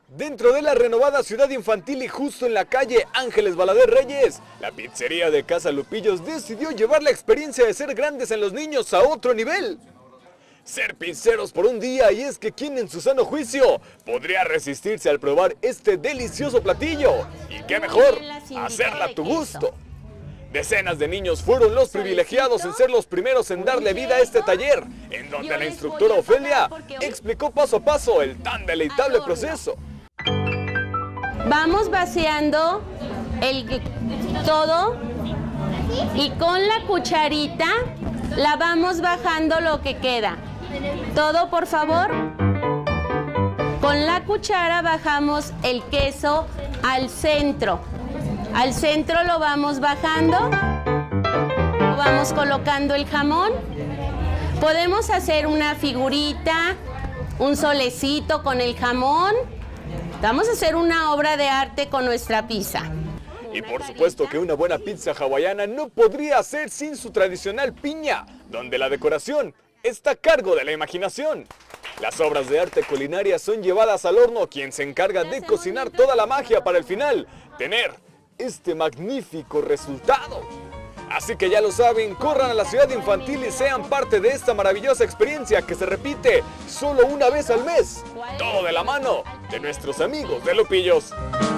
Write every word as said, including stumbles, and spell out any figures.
Dentro de la renovada ciudad infantil y justo en la calle Ángeles Valadez Reyes, la pizzería de Casa Lupillos decidió llevar la experiencia de ser grandes en los niños a otro nivel. Ser pizzeros por un día, y es que quien en su sano juicio podría resistirse al probar este delicioso platillo. Y qué mejor, hacerla a tu gusto. Decenas de niños fueron los privilegiados en ser los primeros en darle vida a este taller, en donde la instructora Ofelia explicó paso a paso el tan deleitable proceso. Vamos vaciando el todo y con la cucharita la vamos bajando lo que queda. Todo, por favor. Con la cuchara bajamos el queso al centro. Al centro lo vamos bajando. Vamos colocando el jamón. Podemos hacer una figurita, un solecito con el jamón. Vamos a hacer una obra de arte con nuestra pizza. Y por supuesto que una buena pizza hawaiana no podría ser sin su tradicional piña, donde la decoración está a cargo de la imaginación. Las obras de arte culinaria son llevadas al horno, quien se encarga de cocinar toda la magia para el final tener este magnífico resultado. Así que ya lo saben, corran a la ciudad infantil y sean parte de esta maravillosa experiencia que se repite solo una vez al mes. Todo de la mano de nuestros amigos de Lupillos.